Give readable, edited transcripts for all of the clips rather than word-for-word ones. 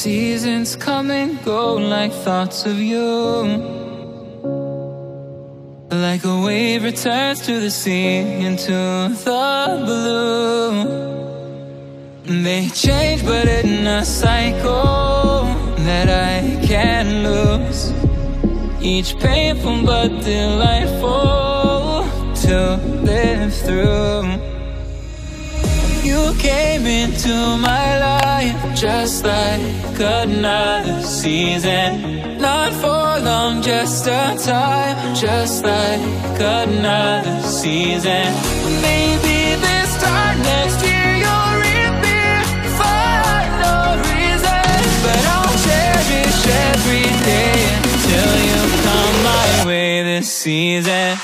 Seasons come and go like thoughts of you. Like a wave returns to the sea, into the blue. They change but in a cycle that I can't lose. Each painful but delightful to live through. You came into my life just like another season. Not for long, just a time, just like another season. Maybe this time next year you'll reappear for no reason. But I'll cherish every day until you come my way this season.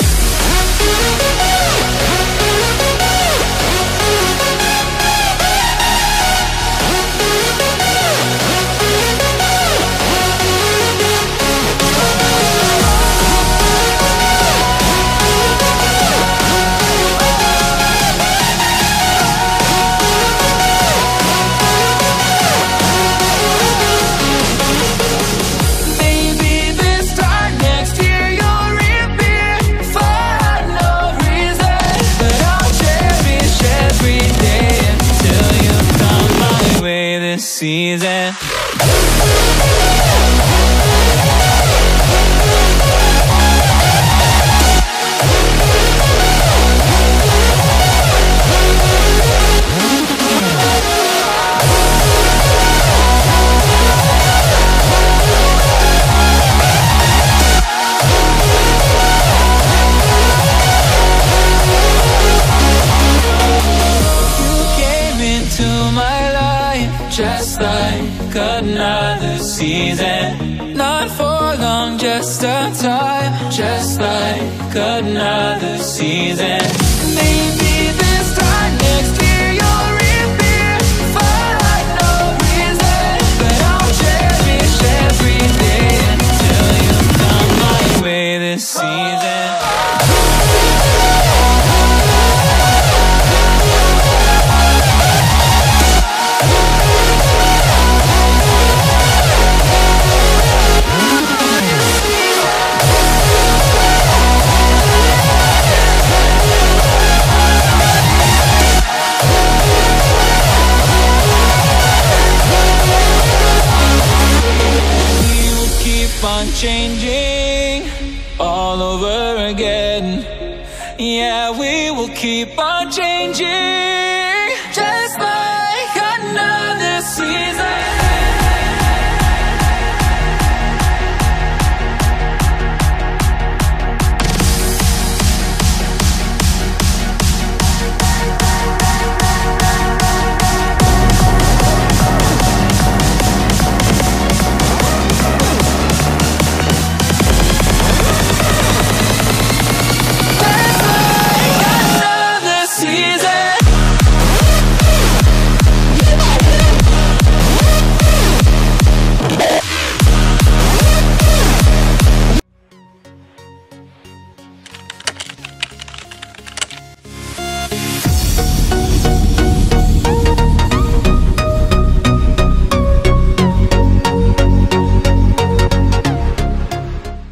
Season. Just like another season. Not for long, just a time, just like another season. Maybe this time next year you'll reappear for no reason. But I'll cherish every day until you come my way this season. Changing all over again. Yeah, we will keep on changing.